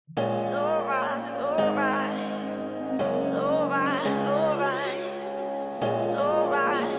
It's alright, alright. It's alright, alright. It's alright.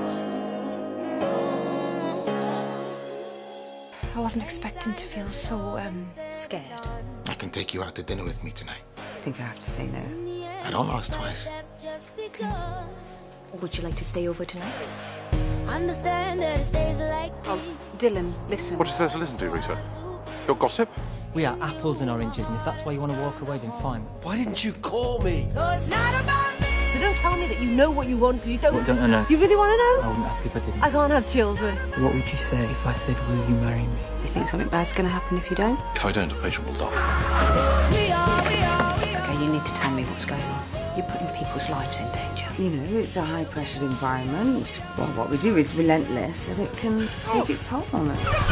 I wasn't expecting to feel so, scared. I can take you out to dinner with me tonight. I think I have to say no. I don't ask twice. Would you like to stay over tonight? Understand that it stays like Oh, Dylan, listen. What is there to listen to, Rita? Your gossip? We are apples and oranges, and if that's why you want to walk away, then fine. Why didn't you call me? it's not about me. So don't tell me that you know what you want, because you don't. What don't I know? You really want to know? I wouldn't ask if I didn't. I can't have children. What would you say if I said, will you marry me? You think something bad's going to happen if you don't? If I don't, the patient will die. Okay, you need to tell me what's going on. You're putting people's lives in danger. You know, it's a high-pressure environment. Well, what we do is relentless, and it can take its toll on us.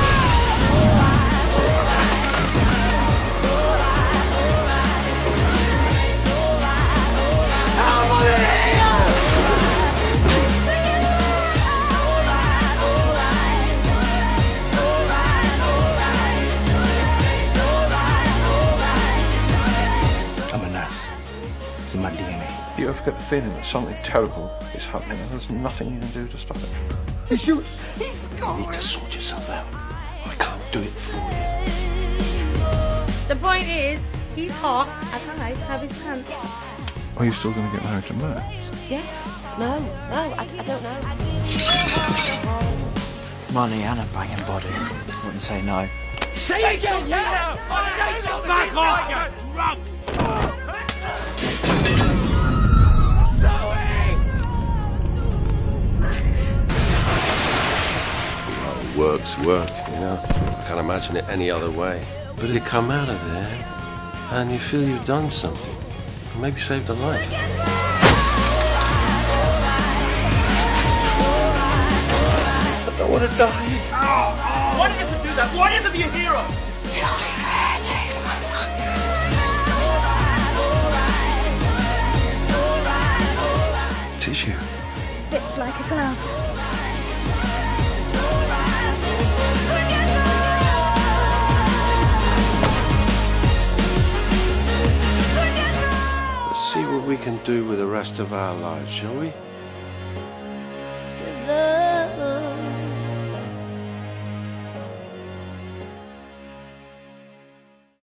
I'm a nurse. It's in my DNA. You ever get the feeling that something terrible is happening and there's nothing you can do to stop it? It's you. He's gone. You need to sort yourself out. I can't do it for you. The point is, he's hot and I have his pants. Are you still going to get married to Matt? Yes. No, I don't know. Money and a banging body. Wouldn't say no. Say it again, yeah! Back off, you drunk! Work's work, you know. I can't imagine it any other way. But you come out of there and you feel you've done something. Maybe saved a life. I don't want to die. Why did you have to do that? Why did you have to be a hero? Charlie Fred saved my life. It is you. Fits like a glove. Let's see what we can do with the rest of our lives, shall we?